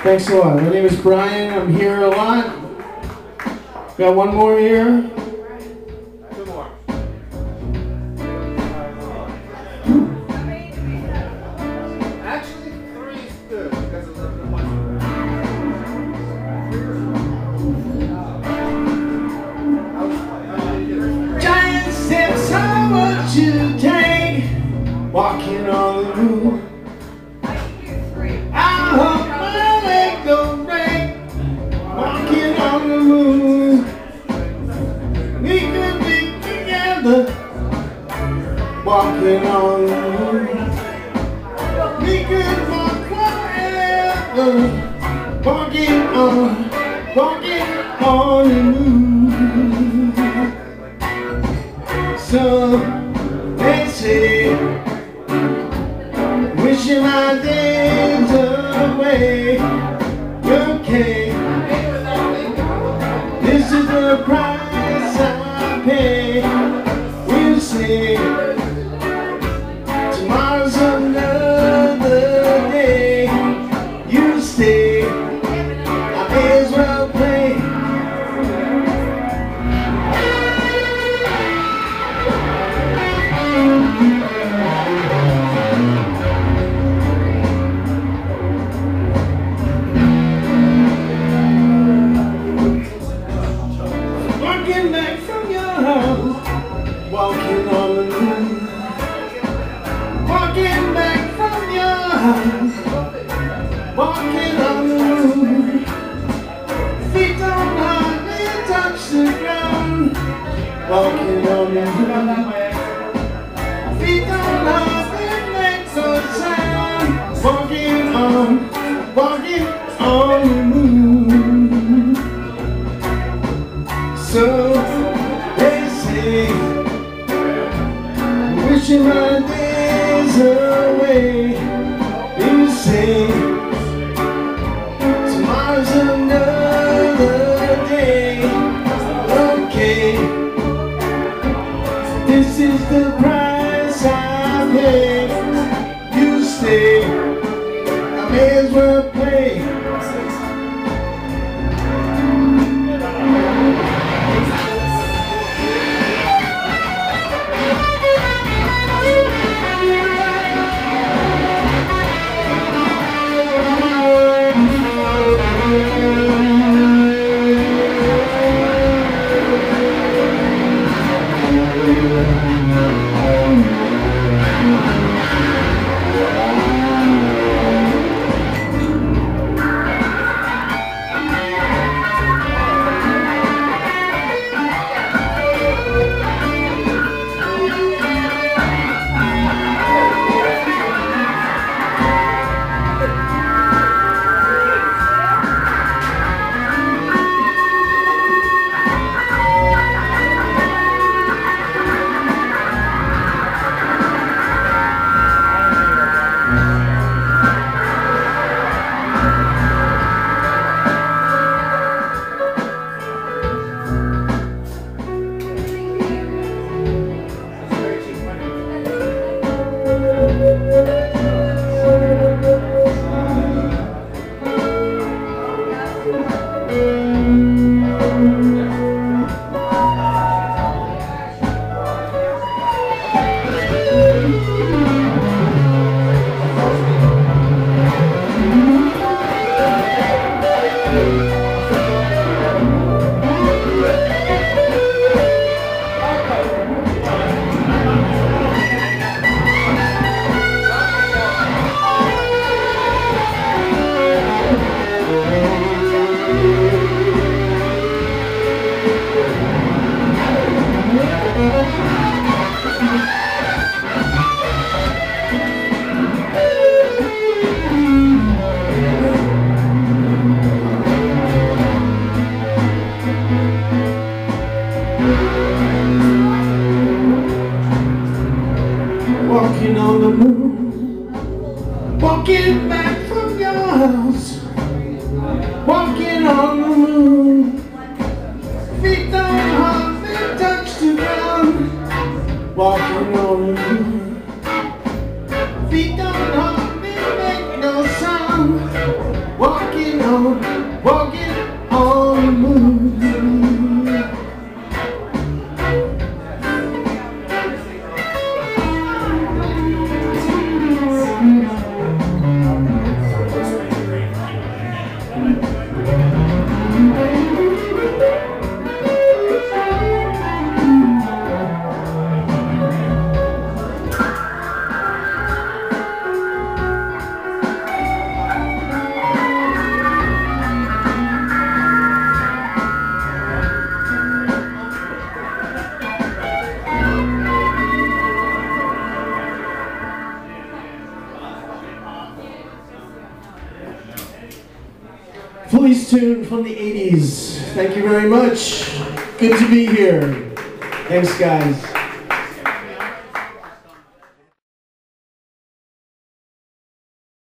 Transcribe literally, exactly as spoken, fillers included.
Thanks a lot. My name is Brian. I'm here a lot. Got one more here. Two more. Actually, three is good because of the one. Giant steps, how much you take? Walking on the moon. I hope my leg don't break. Walking on the moon. We could be together. Walking on the moon. We could walk forever. Walking on, walking on the moon. So they say, wishing my days away. Okay, this is the price I pay. We'll see. Tomorrow's another day. You stay, I may as well play. Walking back from your house, walking on the moon. Walking back from your house, walking on the moon. Feet don't hardly touch the ground, walking on the moon. Feet don't hardly make no sound, walking on, walking on the moon. So they say, wishing my days away. You say, tomorrow's another day. Okay, this is the price I pay. You stay, I may as well play. Police tune from the eighties. Thank you very much. Good to be here. Thanks, guys.